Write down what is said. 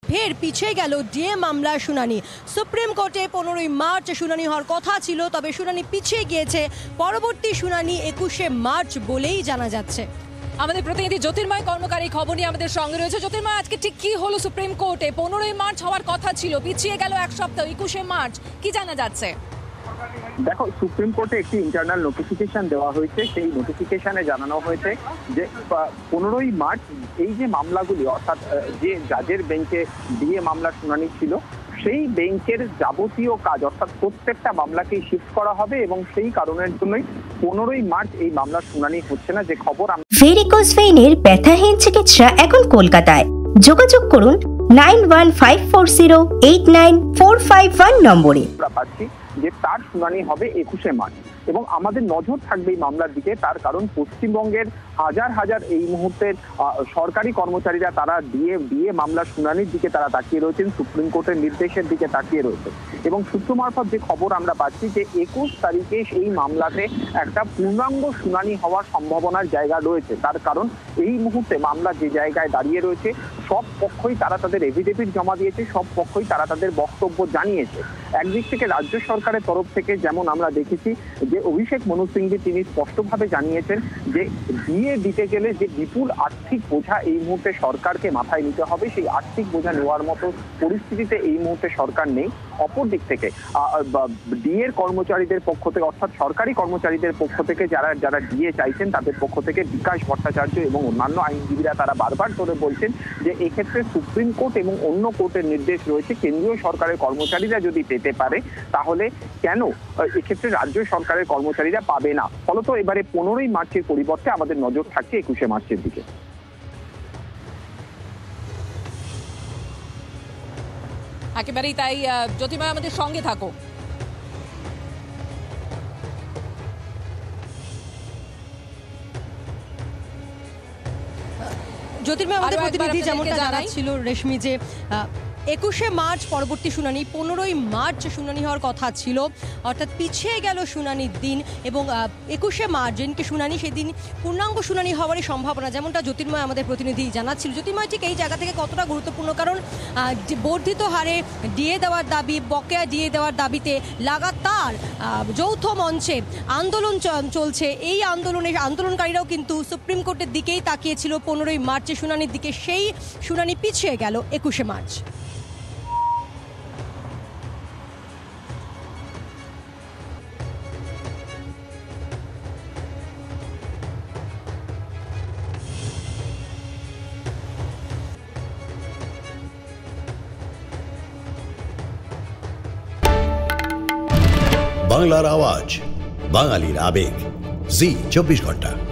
ফের পিছিয়ে গেল ডিএ মামলার শুনানি। সুপ্রিম কোর্টে 15ই মার্চ শুনানি হওয়ার কথা ছিল, তবে শুনানি পিছিয়ে গিয়েছে। পরবর্তী শুনানি 21শে মার্চ বলেই জানা যাচ্ছে। আমাদের প্রতিনিধি জ্যোতির্ময় কর্মকারী খবর নিয়ে আমাদের সঙ্গে রয়েছে। জ্যোতির্ময়, আজকে ঠিক কি হলো সুপ্রিম কোর্টে? 15ই মার্চ হওয়ার কথা ছিল, পিছিয়ে গেল এক সপ্তাহ, 21শে মার্চ, কি জানা যাচ্ছে? দেখো, সুপ্রিম কোর্টে একটি ইন্টারনাল নোটিফিকেশন দেওয়া হয়েছে। সেই নোটিফিকেশনে জানানো হয়েছে যে 15ই মার্চ এই যে মামলাগুলি, অর্থাৎ যে জাজের বেঞ্চে ডিএ মামলার শুনানি ছিল, সেই বেঞ্চের যাবতীয় কাজ অর্থাৎ প্রত্যেকটা মামলাকেই শিফট করা হবে এবং সেই কারণের জন্যই 15ই মার্চ এই মামলার শুনানি হচ্ছে না। যে খবর ভেরিকোজ ভেইনের ব্যথাহীন চিকিৎসা এখন কলকাতায়। যোগাযোগ করুন 9154089451 নম্বরে। পাচ্ছি যে তার শুনানি হবে 21শে মার্চ এবং আমাদের নজর থাকবে এই মামলার দিকে। তার কারণ পশ্চিমবঙ্গের হাজার হাজার এই মুহূর্তের সরকারি কর্মচারীরা তারা ডিএ মামলার শুনানির দিকে তারা তাকিয়ে রয়েছেন, সুপ্রিম কোর্টের নির্দেশের দিকে তাকিয়ে রয়েছে। এবং সূত্র মারফত যে খবর আমরা পাচ্ছি যে 21 তারিখে এই মামলাতে একটা পূর্ণাঙ্গ শুনানি হওয়ার সম্ভাবনার জায়গা রয়েছে। তার কারণ এই মুহূর্তে মামলা যে জায়গায় দাঁড়িয়ে রয়েছে, সব পক্ষই তারা তাদের এফিডেভিট জমা দিয়েছে, সব পক্ষই তারা তাদের বক্তব্য জানিয়েছে। একদিক থেকে রাজ্য সরকারের তরফ থেকে যেমন আমরা দেখেছি যে অভিষেক মনু সিংজি তিনি স্পষ্টভাবে জানিয়েছেন যে ডিএ দিতে গেলে যে বিপুল আর্থিক বোঝা এই মুহূর্তে সরকারকে মাথায় নিতে হবে, সেই আর্থিক বোঝা নেওয়ার মতো পরিস্থিতিতে এই মুহূর্তে সরকার নেই। অপর দিক থেকে ডিএর কর্মচারীদের পক্ষ থেকে, অর্থাৎ সরকারি কর্মচারীদের পক্ষ থেকে যারা ডিএ চাইছেন তাদের পক্ষ থেকে বিকাশ ভট্টাচার্য এবং অন্যান্য আইনজীবীরা তারা বারবার করে বলছেন যে এক্ষেত্রে সুপ্রিম কোর্ট এবং অন্য কোর্টের নির্দেশ রয়েছে, কেন্দ্রীয় সরকারের কর্মচারীরা যদি পেতে পারে তাহলে কেন এক্ষেত্রে রাজ্য সরকারের কর্মচারীরা পাবে না। ফলত এবারে 15ই মার্চের পরিবর্তে আমাদের নজর থাকছে 21শে মার্চের দিকে। একেবারেই তাই। জ্যোতির্ময়, আমাদের সঙ্গে থাকো। জ্যোতির্ময়, আমাদের প্রতিনিধি যেমনটা জানাচ্ছিল রেশমি যে 21শে মার্চ পরবর্তী শুনানি, 15ই মার্চ শুনানি হওয়ার কথা ছিল, অর্থাৎ পিছিয়ে গেল শুনানির দিন। এবং 21শে মার্চ যেদিনকে শুনানি, সেদিন পূর্ণাঙ্গ শুনানি হওয়ারই সম্ভাবনা, যেমনটা জ্যোতির্ময় আমাদের প্রতিনিধি জানাচ্ছিল। জ্যোতির্ময়, ঠিক এই জায়গা থেকে কতটা গুরুত্বপূর্ণ? কারণ বর্ধিত হারে ডিএ দেওয়ার দাবি, বকেয়া ডিএ দেওয়ার দাবিতে লাগাতার যৌথ মঞ্চে আন্দোলন চলছে। এই আন্দোলনকারীরাও কিন্তু সুপ্রিম কোর্টের দিকেই তাকিয়েছিল 15ই মার্চের শুনানির দিকে। সেই শুনানি পিছিয়ে গেল 21শে মার্চ। বাংলার আওয়াজ, বাঙালির আবেগ, জি 24 ঘন্টা।